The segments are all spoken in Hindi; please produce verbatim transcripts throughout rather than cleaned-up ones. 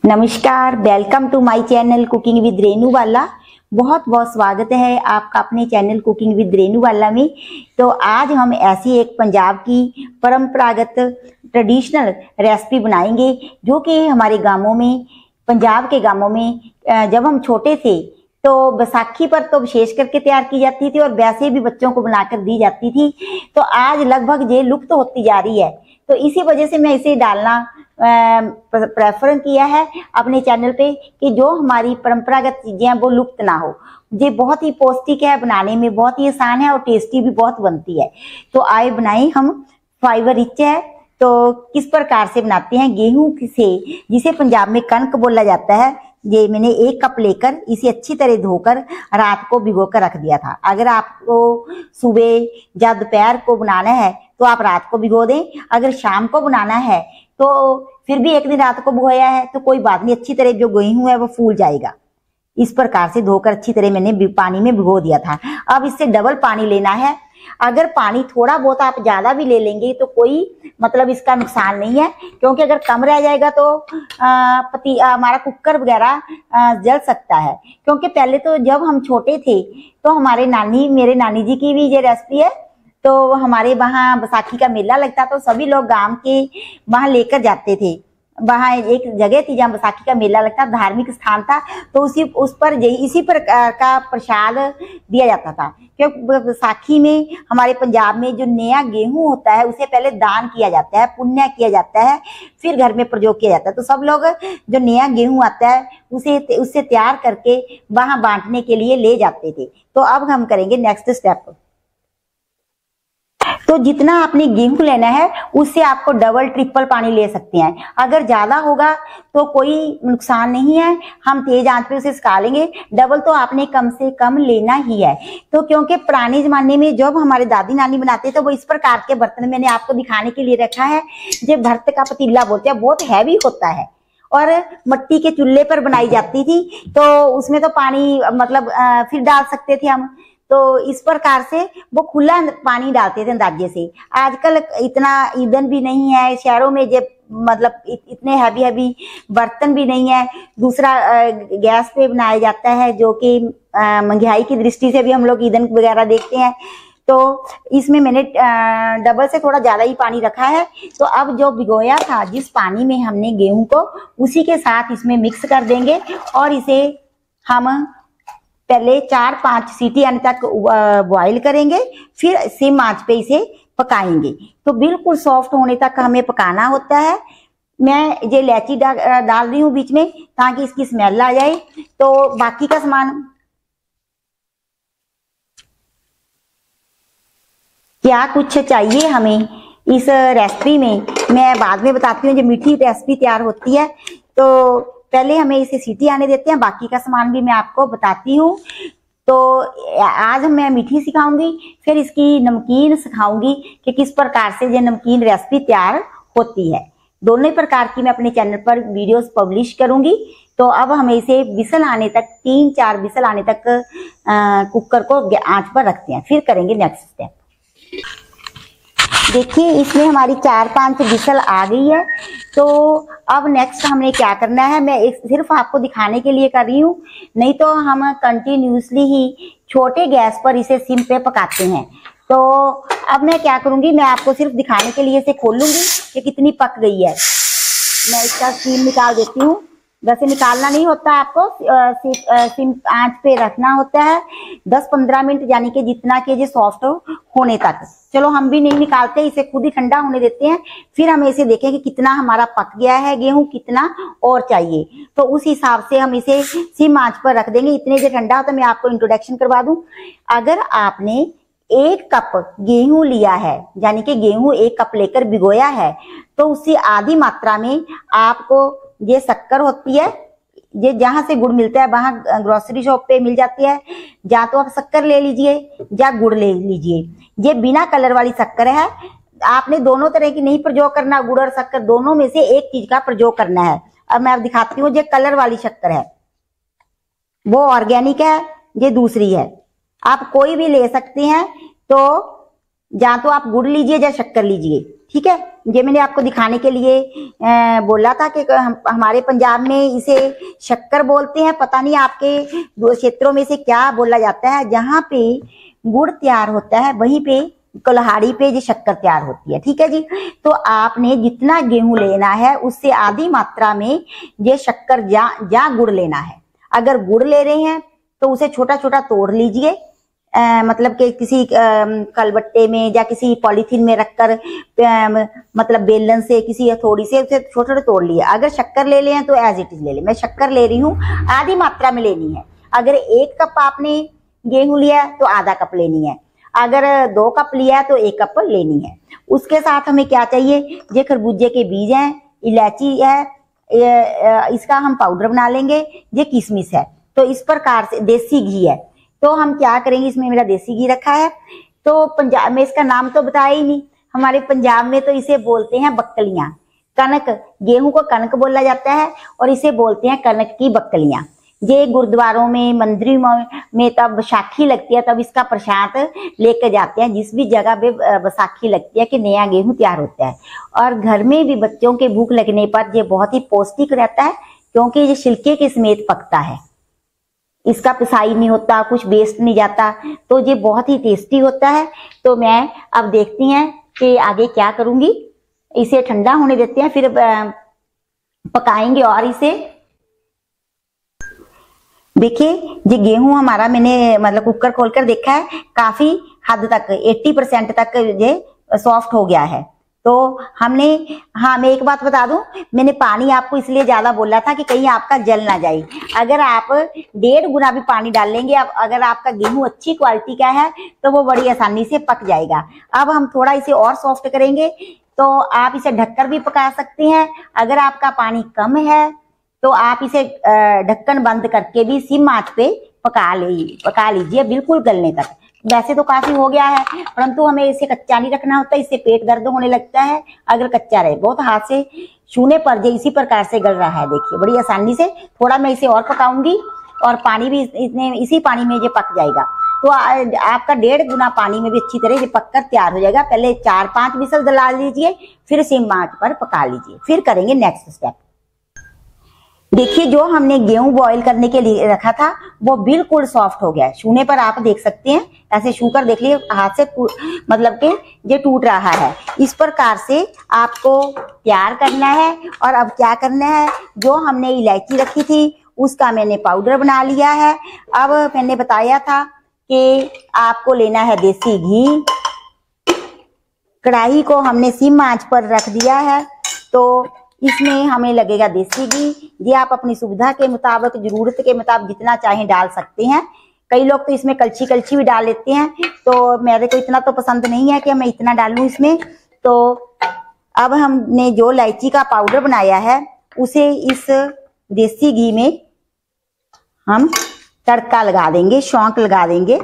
नमस्कार, welcome to my channel cooking with Renu वाला। बहुत बहुत स्वागत है आपका अपने चैनल कुकिंग विद रेनू वाला में। तो आज हम ऐसी एक पंजाब की परंपरागत ट्रेडिशनल रेसिपी बनाएंगे जो कि हमारे गांवों में, पंजाब के गांवों में जब हम छोटे थे तो बैसाखी पर तो विशेष करके तैयार की जाती थी और वैसे भी बच्चों को बनाकर दी जाती थी। तो आज लगभग ये लुप्त तो होती जा रही है, तो इसी वजह से मैं इसे डालना प्रेफर किया है अपने चैनल पे कि जो हमारी परंपरागत चीजें हैं वो लुप्त ना हो। ये बहुत ही पौष्टिक है, बनाने में बहुत ही आसान है और टेस्टी भी बहुत बनती है। तो आए बनाएं, हम फाइबर रिच है। तो किस प्रकार से बनाते हैं, गेहूं से, जिसे पंजाब में कणक बोला जाता है, ये मैंने एक कप लेकर इसे अच्छी तरह धोकर रात को भिगो कर रख दिया था। अगर आपको सुबह या दोपहर को बनाना है तो आप रात को भिगो दें, अगर शाम को बनाना है तो फिर भी एक दिन रात को भिगोया है तो कोई बात नहीं, अच्छी तरह जो गेहूं है वो फूल जाएगा। इस प्रकार से धोकर अच्छी तरह मैंने पानी में भिगो दिया था। अब इससे डबल पानी लेना है। अगर पानी थोड़ा बहुत आप ज्यादा भी ले लेंगे तो कोई मतलब इसका नुकसान नहीं है, क्योंकि अगर कम रह जाएगा तो आ, पति हमारा कुकर वगैरह जल सकता है। क्योंकि पहले तो जब हम छोटे थे तो हमारे नानी, मेरे नानी जी की भी ये रेसिपी है। तो हमारे वहाँ बैसाखी का मेला लगता तो सभी लोग गांव के वहां लेकर जाते थे। वहां एक जगह थी जहाँ बैसाखी का मेला लगता, धार्मिक स्थान था, तो उसी उस पर इसी प्रकार का प्रसाद दिया जाता था। क्योंकि बैसाखी में हमारे पंजाब में जो नया गेहूं होता है उसे पहले दान किया जाता है, पुण्य किया जाता है, फिर घर में प्रयोग किया जाता है। तो सब लोग जो नया गेहूं आता है उसे उससे तैयार करके वहां बांटने के लिए ले जाते थे। तो अब हम करेंगे नेक्स्ट स्टेप। तो जितना आपने गेहूं लेना है उससे आपको डबल ट्रिपल पानी ले सकते हैं। अगर ज्यादा होगा तो कोई नुकसान नहीं है, हम तेज आंच पे उसे सुखा लेंगे। डबल तो आपने कम से कम लेना ही है। तो क्योंकि पुराने जमाने में जब हमारे दादी नानी बनाते तो वो इस प्रकार के बर्तन मैंने आपको दिखाने के लिए रखा है, जो भरत का पतीला बोलते हैं, बहुत हैवी होता है और मिट्टी के चूल्हे पर बनाई जाती थी। तो उसमें तो पानी मतलब फिर डाल सकते थे हम। तो इस प्रकार से वो खुला पानी डालते थे अंदाजे से। आजकल इतना ईंधन भी नहीं है शहरों में, जब मतलब इतने हैवी हैवी बर्तन भी नहीं है। दूसरा गैस पे बनाया जाता है, जो कि महंगाई की दृष्टि से भी हम लोग ईंधन वगैरह देखते हैं। तो इसमें मैंने डबल से थोड़ा ज्यादा ही पानी रखा है। तो अब जो भिगोया था जिस पानी में हमने गेहूं को, उसी के साथ इसमें मिक्स कर देंगे और इसे हम पहले चार पांच सीटी आने तक बॉईल करेंगे, फिर सिम आंच पे इसे पकाएंगे। तो बिल्कुल सॉफ्ट होने तक हमें पकाना होता है। मैं ये इलायची डा, डाल रही हूँ बीच में ताकि इसकी स्मेल आ जाए। तो बाकी का सामान क्या कुछ चाहिए हमें इस रेसिपी में मैं बाद में बताती हूँ। जब मीठी रेसिपी तैयार होती है तो पहले हमें इसे सीटी आने देते हैं, बाकी का सामान भी मैं आपको बताती हूँ। तो आज मैं मीठी सिखाऊंगी, फिर इसकी नमकीन सिखाऊंगी कि किस प्रकार से ये नमकीन रेसिपी तैयार होती है। दोनों प्रकार की मैं अपने चैनल पर वीडियोस पब्लिश करूंगी। तो अब हमें इसे विसल आने तक, तीन चार विसल आने तक आ, कुकर को आंच पर रखते हैं, फिर करेंगे नेक्स्ट स्टेप। देखिए इसमें हमारी चार पांच विसल आ गई है। तो अब नेक्स्ट हमने क्या करना है, मैं एक सिर्फ आपको दिखाने के लिए कर रही हूँ, नहीं तो हम कंटिन्यूसली ही छोटे गैस पर इसे सिम पे पकाते हैं। तो अब मैं क्या करूंगी, मैं आपको सिर्फ दिखाने के लिए इसे खोलूंगी कि कितनी पक गई है। मैं इसका सीम निकाल देती हूँ। वैसे निकालना नहीं होता, आपको सिम आंच पे रखना होता है दस पंद्रह मिनट, यानी कि जितना कि ये सॉफ्ट होने तक। चलो हम भी नहीं निकालते, इसे खुद ही ठंडा होने देते हैं, फिर हम इसे देखें कि कितना हमारा पक गया है गेहूं, कितना और चाहिए। तो उस हिसाब से हम इसे सिम आंच पर रख देंगे। इतने जो ठंडा होता है, मैं आपको इंट्रोडक्शन करवा दूं। अगर आपने एक कप गेहूं लिया है, यानी कि गेहूं एक कप लेकर भिगोया है, तो उससे आधी मात्रा में आपको ये शक्कर होती है, ये जहां से गुड़ मिलता है वहां ग्रोसरी शॉप पे मिल जाती है, या तो आप शक्कर ले लीजिए या गुड़ ले लीजिए। ये बिना कलर वाली शक्कर है। आपने दोनों तरह की नहीं प्रयोग करना, गुड़ और शक्कर दोनों में से एक चीज का प्रयोग करना है। अब मैं आप दिखाती हूँ, ये कलर वाली शक्कर है, वो ऑर्गेनिक है, ये दूसरी है। आप कोई भी ले सकते हैं। तो या तो आप गुड़ लीजिए या शक्कर लीजिए, ठीक है, ये मैंने आपको दिखाने के लिए आ, बोला था कि हम, हमारे पंजाब में इसे शक्कर बोलते हैं। पता नहीं आपके दो क्षेत्रों में से क्या बोला जाता है। जहाँ पे गुड़ तैयार होता है वहीं पे कुल्हाड़ी पे ये शक्कर तैयार होती है। ठीक है जी, तो आपने जितना गेहूं लेना है उससे आधी मात्रा में ये शक्कर या, या गुड़ लेना है। अगर गुड़ ले रहे हैं तो उसे छोटा छोटा तोड़ लीजिए, आ, मतलब कि किसी कलबट्टे में या किसी पॉलीथीन में रखकर मतलब बेलन से किसी हथौड़ी से उसे छोटे छोटे तोड़ लिए। अगर शक्कर ले लें तो एज इट इज ले लें। मैं शक्कर ले रही हूँ, आधी मात्रा में लेनी है। अगर एक कप आपने गेहूं लिया तो आधा कप लेनी है, अगर दो कप लिया तो एक कप लेनी है। उसके साथ हमें क्या चाहिए, ये खरबूजे के बीज हैं, इलायची है, इसका हम पाउडर बना लेंगे, ये किशमिश है। तो इस प्रकार से देसी घी है। तो हम क्या करेंगे, इसमें मेरा देसी घी रखा है। तो पंजाब में इसका नाम तो बताया ही नहीं, हमारे पंजाब में तो इसे बोलते हैं बक्कलियां। कनक, गेहूं को कनक बोला जाता है और इसे बोलते हैं कनक की बक्कलियां। ये गुरुद्वारों में, मंदिरों में तब बैसाखी लगती है तब इसका प्रसाद लेकर जाते हैं। जिस भी जगह पे बैसाखी लगती है कि नया गेहूं तैयार होता है। और घर में भी बच्चों के भूख लगने पर ये बहुत ही पौष्टिक रहता है, क्योंकि ये छिलके के समेत पकता है, इसका पिसाई नहीं होता, कुछ वेस्ट नहीं जाता, तो ये बहुत ही टेस्टी होता है। तो मैं अब देखती हैं कि आगे क्या करूंगी। इसे ठंडा होने देते हैं, फिर पकाएंगे। और इसे देखिए, ये गेहूं हमारा मैंने मतलब कुकर खोलकर देखा है, काफी हद तक अस्सी परसेंट तक ये सॉफ्ट हो गया है। तो हमने, हाँ मैं एक बात बता दूं, मैंने पानी आपको इसलिए ज्यादा बोला था कि कहीं आपका जल ना जाए। अगर आप डेढ़ गुना भी पानी डाल लेंगे, अब अगर आपका गेहूं अच्छी क्वालिटी का है तो वो बड़ी आसानी से पक जाएगा। अब हम थोड़ा इसे और सॉफ्ट करेंगे, तो आप इसे ढककर भी पका सकते हैं। अगर आपका पानी कम है तो आप इसे ढक्कन बंद करके भी सिम आंच पे पका ली पका लीजिए बिल्कुल गलने तक। वैसे तो काफी हो गया है, परंतु हमें इसे कच्चा नहीं रखना होता, इससे पेट दर्द होने लगता है अगर कच्चा रहे। बहुत हाथ से छूने पर जो इसी प्रकार से गल रहा है, देखिए बड़ी आसानी से। थोड़ा मैं इसे और पकाऊंगी और पानी भी इसने इसी पानी में ये पक जाएगा। तो आ, आपका डेढ़ गुना पानी में भी अच्छी तरह ये पककर तैयार हो जाएगा। पहले चार पांच विसल दिला लीजिए, फिर सिम आंच पर पका लीजिए, फिर करेंगे नेक्स्ट स्टेप। देखिए, जो हमने गेहूं बॉईल करने के लिए रखा था वो बिल्कुल सॉफ्ट हो गया है। छूने पर आप देख सकते हैं, ऐसे छू कर देख लीजिए, हाथ से मतलब कि ये टूट रहा है। इस प्रकार से आपको तैयार करना है। और अब क्या करना है, जो हमने इलायची रखी थी उसका मैंने पाउडर बना लिया है। अब मैंने बताया था कि आपको लेना है देसी घी। कढ़ाई को हमने सिम आंच पर रख दिया है, तो इसमें हमें लगेगा देसी घी। ये आप अपनी सुविधा के मुताबिक, जरूरत के मुताबिक जितना चाहें डाल सकते हैं। कई लोग तो इसमें कलछी कलछी भी डाल लेते हैं, तो मेरे को इतना तो पसंद नहीं है कि मैं इतना डालूं इसमें। तो अब हमने जो इलायची का पाउडर बनाया है उसे इस देसी घी में हम तड़का लगा देंगे, शौंक लगा देंगे।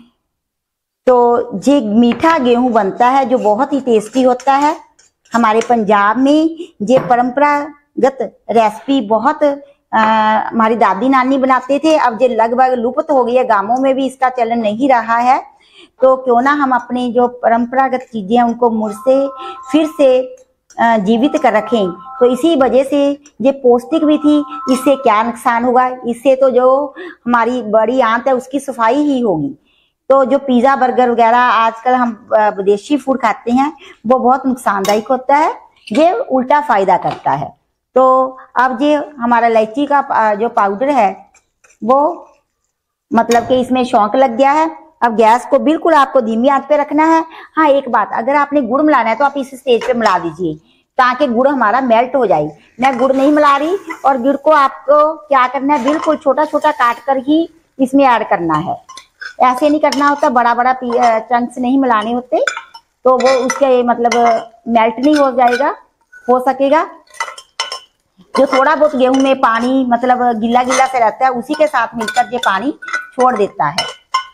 तो ये मीठा गेहूं बनता है जो बहुत ही टेस्टी होता है। हमारे पंजाब में ये परंपरागत रेसिपी बहुत हमारी दादी नानी बनाते थे। अब ये लगभग लुप्त हो गई है, गांवों में भी इसका चलन नहीं रहा है। तो क्यों ना हम अपनी जो परंपरागत चीजें हैं उनको मुड़ से फिर से जीवित कर रखें। तो इसी वजह से ये पौष्टिक भी थी। इससे क्या नुकसान होगा, इससे तो जो हमारी बड़ी आंत है उसकी सफाई ही होगी। तो जो पिज्जा बर्गर वगैरह आजकल हम विदेशी फूड खाते हैं वो बहुत नुकसानदायक होता है, ये उल्टा फायदा करता है। तो अब ये हमारा इलायची का जो पाउडर है वो मतलब कि इसमें शौंक लग गया है। अब गैस को बिल्कुल आपको धीमी आंच पे रखना है। हाँ एक बात, अगर आपने गुड़ मिलाना है तो आप इस स्टेज पे मिला दीजिए ताकि गुड़ हमारा मेल्ट हो जाए। मैं गुड़ नहीं मिला रही, और गुड़ को आपको क्या करना है, बिल्कुल छोटा छोटा काट कर ही इसमें ऐड करना है। ऐसे नहीं करना होता, बड़ा बड़ा चंक्स नहीं मिलाने होते, तो वो उसके मतलब मेल्ट नहीं हो जाएगा हो सकेगा। जो थोड़ा बहुत गेहूं में पानी मतलब गीला गीला से रहता है उसी के साथ मिलकर ये पानी छोड़ देता है।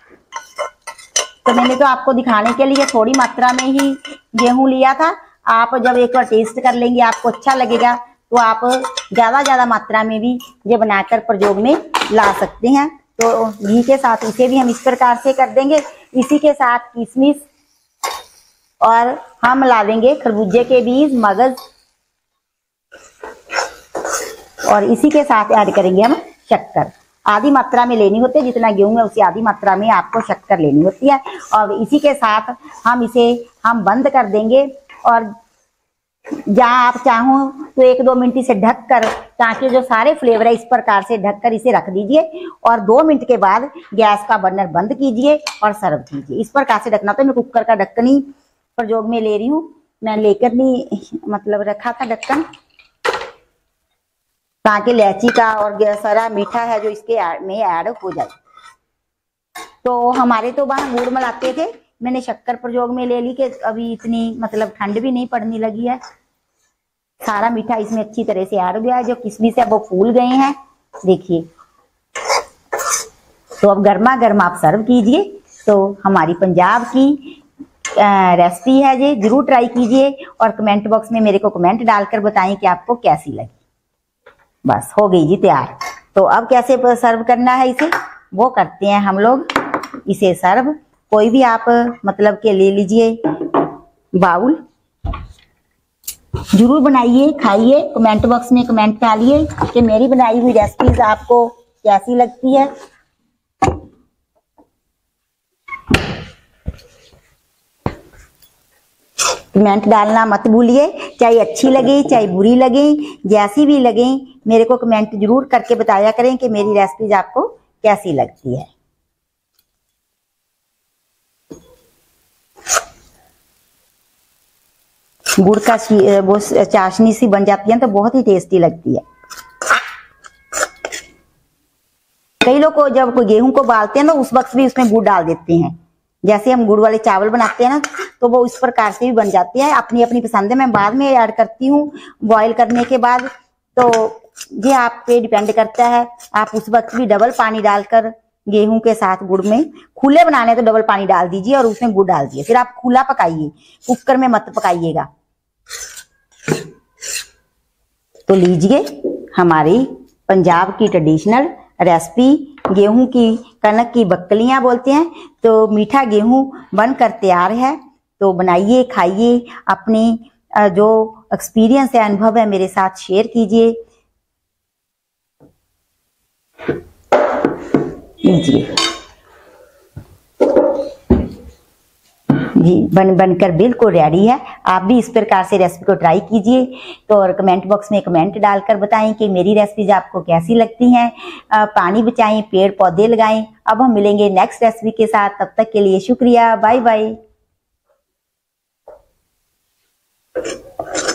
तो मैंने तो आपको दिखाने के लिए थोड़ी मात्रा में ही गेहूं लिया था। आप जब एक बार टेस्ट कर लेंगे आपको अच्छा लगेगा तो आप ज्यादा ज्यादा मात्रा में भी ये बनाकर प्रयोग में ला सकते हैं। तो घी के साथ इसे भी हम इस प्रकार से कर देंगे। इसी के साथ किशमिश और हम मिला देंगे खरबूजे के बीज, मगज, और इसी के साथ ऐड करेंगे हम शक्कर। आधी मात्रा में लेनी होती है, जितना गेहूं है उसी आधी मात्रा में आपको शक्कर लेनी होती है। और इसी के साथ हम इसे हम बंद कर देंगे, और जहाँ आप चाहो तो एक दो मिनट इसे ढक कर, ताकि जो सारे फ्लेवर है इस प्रकार से ढक कर इसे रख दीजिए, और दो मिनट के बाद गैस का बर्नर बंद कीजिए और सर्व कीजिए। इस प्रकार से ढकना। तो मैं कुकर का ढक्कन ही प्रयोग में ले रही हूँ, मैं लेकर नहीं मतलब रखा था ढक्कन, ताकि इलायची का और सारा मीठा है जो इसके में ऐड हो जाए। तो हमारे तो वहां गुड़ मिलाते थे, मैंने शक्कर प्रयोग में ले ली कि अभी इतनी मतलब ठंड भी नहीं पड़ने लगी है, सारा मीठा इसमें अच्छी तरह से ऐड हो गया है। जो किशमिश है वो फूल गए हैं, देखिए। तो अब गर्मा गर्म आप सर्व कीजिए। तो हमारी पंजाब की रेसिपी है ये, जरूर ट्राई कीजिए, और कमेंट बॉक्स में मेरे को कमेंट डालकर बताएं कि आपको कैसी लगी। बस हो गई जी तैयार। तो अब कैसे सर्व करना है इसे, वो करते हैं हम लोग इसे सर्व। कोई भी आप मतलब के ले लीजिए बाउल, जरूर बनाइए, खाइए, कमेंट बॉक्स में कमेंट डालिए कि मेरी बनाई हुई रेसिपीज आपको कैसी लगती है। कमेंट डालना मत भूलिए, चाहे अच्छी लगे चाहे बुरी लगे, जैसी भी लगे मेरे को कमेंट जरूर करके बताया करें कि मेरी रेसिपीज आपको कैसी लगती है। गुड़ का वो चाशनी सी बन जाती है तो बहुत ही टेस्टी लगती है। कई लोग को जब गेहूं को बालते हैं ना उस वक्त भी उसमें गुड़ डाल देते हैं, जैसे हम गुड़ वाले चावल बनाते हैं ना, तो वो इस प्रकार से भी बन जाती है। अपनी अपनी पसंद है, मैं बाद में ऐड करती हूँ बॉईल करने के बाद। तो ये आप पे डिपेंड करता है, आप उस वक्त भी डबल पानी डालकर गेहूं के साथ गुड़ में, खुले बनाने तो डबल पानी डाल दीजिए और उसमें गुड़ डाल दिए, फिर आप खुला पकाइए, कुकर में मत पकाइएगा। तो लीजिए हमारी पंजाब की ट्रेडिशनल रेसिपी, गेहूं की कनक की बक्कलियां बोलते हैं, तो मीठा गेहूं बनकर तैयार है। तो बनाइए, खाइए, अपनी जो एक्सपीरियंस है, अनुभव है मेरे साथ शेयर कीजिए। लीजिए जी, बन बनकर बिल्कुल रेडी है। आप भी इस प्रकार से रेसिपी को ट्राई कीजिए। तो और कमेंट बॉक्स में कमेंट डालकर बताएं कि मेरी रेसिपीज आपको कैसी लगती हैं। पानी बचाएं, पेड़ पौधे लगाएं। अब हम मिलेंगे नेक्स्ट रेसिपी के साथ, तब तक के लिए शुक्रिया, बाय बाय।